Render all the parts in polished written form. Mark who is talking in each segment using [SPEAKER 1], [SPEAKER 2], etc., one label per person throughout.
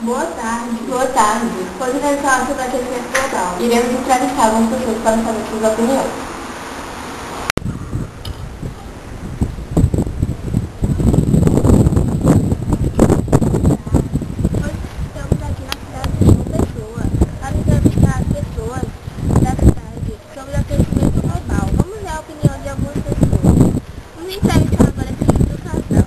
[SPEAKER 1] Boa tarde. Hoje iremos falar sobre aquecimento global. Iremos entrevistar algumas pessoas para saber suas opiniões. Hoje estamos aqui na cidade de João Pessoa para entrevistar as pessoas da cidade sobre o aquecimento global. Vamos ver a opinião de algumas pessoas. Vamos entrevistar agora esse lindo casal.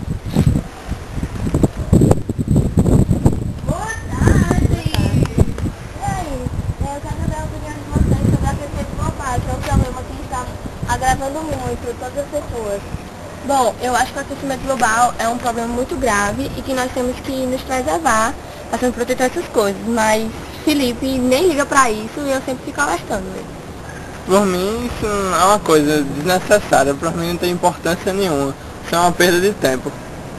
[SPEAKER 1] É um problema que está agravando muito todas as pessoas. Bom, eu acho que o aquecimento global é um problema muito grave e que nós temos que nos preservar, passando protetor essas coisas. Mas Felipe nem liga pra isso e eu sempre fico alertando ele.
[SPEAKER 2] Por mim isso é uma coisa desnecessária, por mim não tem importância nenhuma. Isso é uma perda de tempo.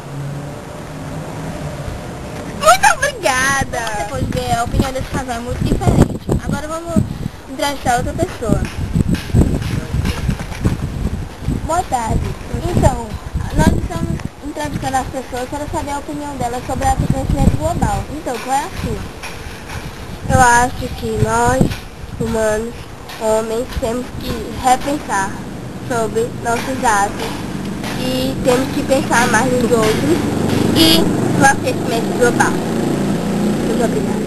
[SPEAKER 1] Muito obrigada! Você pode ver, a opinião desse casal é muito diferente. Agora vamos entrevistar outra pessoa. Boa tarde. Então, nós estamos entrevistando as pessoas para saber a opinião delas sobre o aquecimento global. Então, qual é a sua? Eu acho que nós, humanos, homens, temos que repensar sobre nossos atos e temos que pensar mais nos outros e no aquecimento global. Muito obrigada.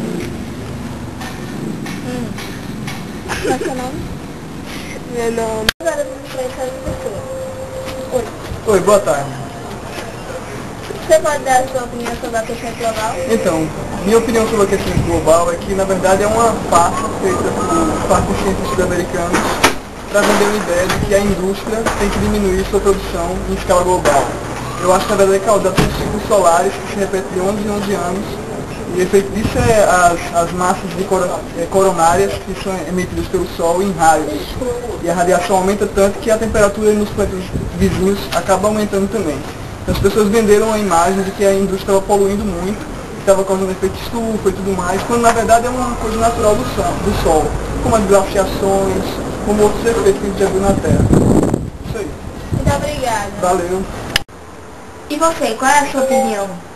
[SPEAKER 1] Qual é o seu nome? Meu nome. Agora vamos entrevistar outra pessoa.
[SPEAKER 2] Oi, boa tarde.
[SPEAKER 1] Você pode dar a sua opinião sobre o aquecimento global?
[SPEAKER 2] Então, minha opinião sobre o aquecimento global é que na verdade é uma farsa feita por parte de cientistas americanos para vender uma ideia de que a indústria tem que diminuir sua produção em escala global. Eu acho que na verdade é causado por ciclos solares que se repetem de 11 em 11 anos. E o efeito disso é as massas coronárias que são emitidas pelo Sol em raios. E a radiação aumenta tanto que a temperatura nos planetas vizinhos acaba aumentando também. Então as pessoas venderam a imagem de que a indústria estava poluindo muito, que estava causando efeito estufa e tudo mais, quando na verdade é uma coisa natural do Sol, como as glaciações, como outros efeitos que a gente já viu na Terra. Isso aí.
[SPEAKER 1] Muito obrigada.
[SPEAKER 2] Valeu.
[SPEAKER 1] E você, qual é a sua opinião?